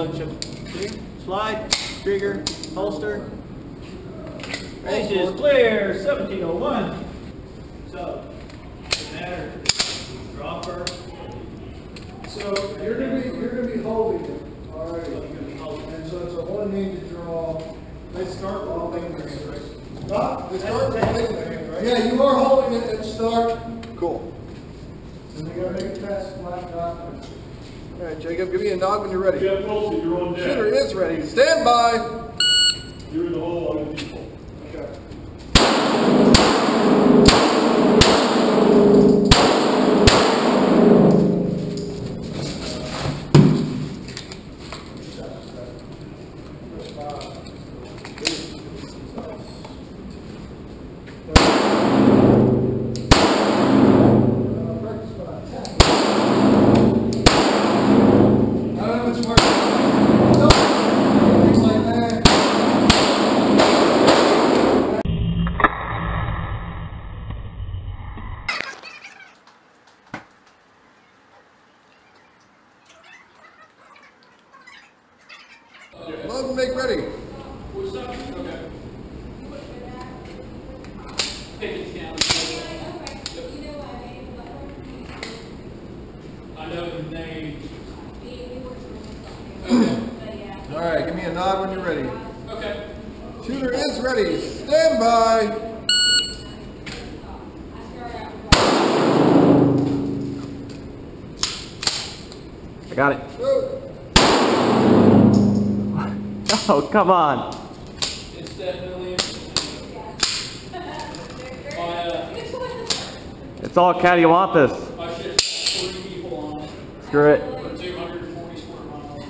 handload should clear. Slide, trigger, holster. Range is clear, 1701. So, doesn't matter. Draw first. So you're gonna be holding it. All right. And so it's a one-handed draw. They start while holding their hand, right? Stop. They start while holding their hand, right? Yeah, you are holding it at start. Cool. So they gotta make it past the black dot. All right, Jacob, give me a nod when you're ready. Jeff Wilson, you're on deck. Shooter is ready. Stand by. You're in the hole on the default. Okay. Load and make ready. What's up? Okay. Take it down. I know the name. Okay. All right, give me a nod when you're ready. Okay. Shooter is ready. Stand by. I got it. Go. Oh, come on. It's definitely. It's all cattywampus. I should have 40 people on it. Screw it. For 240 square miles.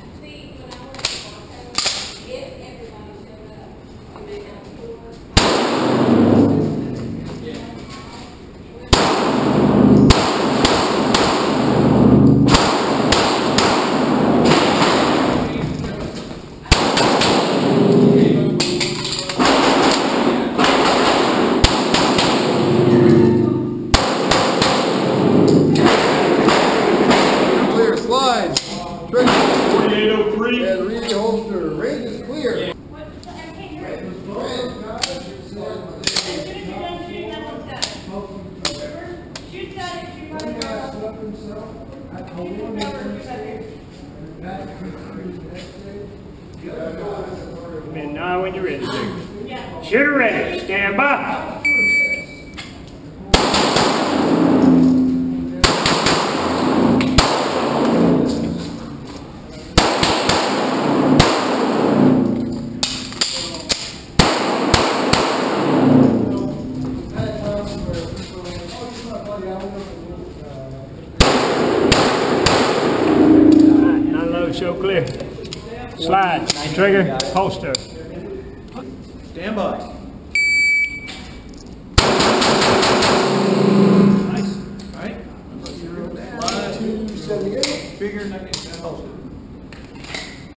Clear. Slide. Trigger. 4803. And read the holster. Range is clear. Yeah. And now when you're ready, Dick. Shooter ready. Stand by. Unload, show clear. Slide, trigger, holster. Stand by. Nice. All right. Slide, 278. trigger, holster.